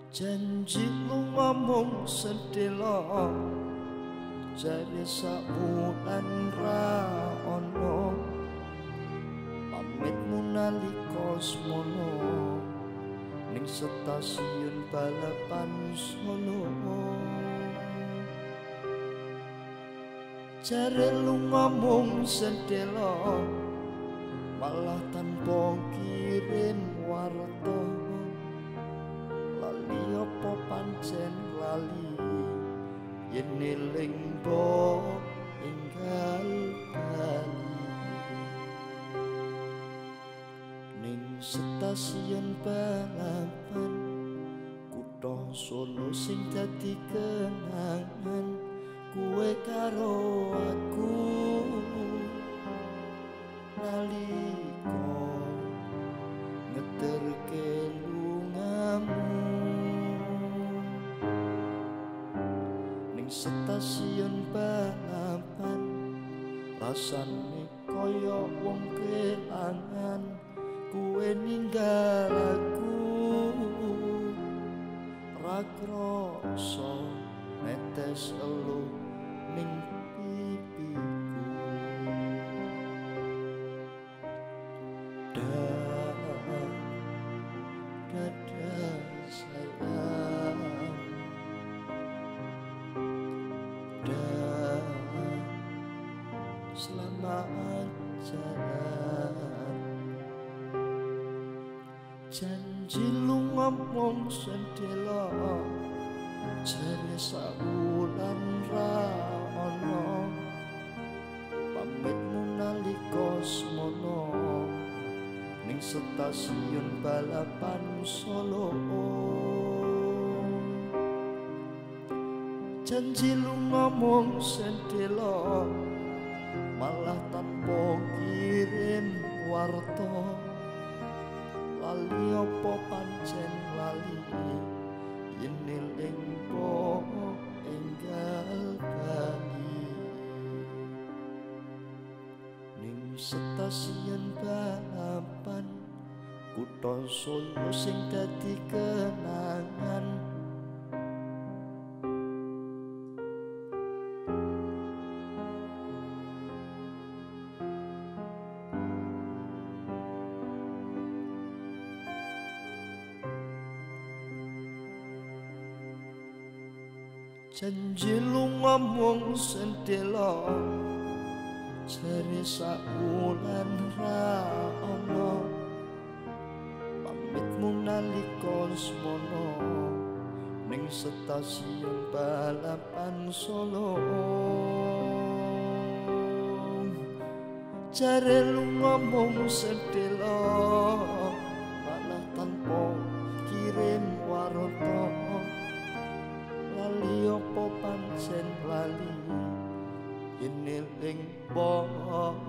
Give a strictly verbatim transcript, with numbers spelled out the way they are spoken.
Janji lu ngomong sedelo jare sabulan ra ono pamitmu nalika semono ning stasiun balapan Solo. Jare lu ngomong sedelo malah tanpa kirim warta, lali apa pancen lali yen eling po enggal bali ning stasiun balapan kutha Solo sing dadi kenangan kuwe karo aku nalika ngeterke lungamu ning stasiun balapan rasane kaya wong kelangan kuwe ninggal aku ra krasa netes elu ning pipiku. Dada sayang, dan selamat jalan. Janji lu ngomong sedelo jare sabulan ra ono pamitmu nalika semono ning stasiun balapan Solo. Janji lu ngomong sedelo malah tanpa kirim warta, lali apa pancen lali yen eling po enggal bali ning stasiun balapan kutha Solo sing dadi kenangan. Janji lu ngomong sedelo jare sabulan ra ono pamitmu nalika semono ning stasiun balapan Solo. Jare lu ngomong sedelo malah tanpa kirim warta, apa pancen lali yen eling po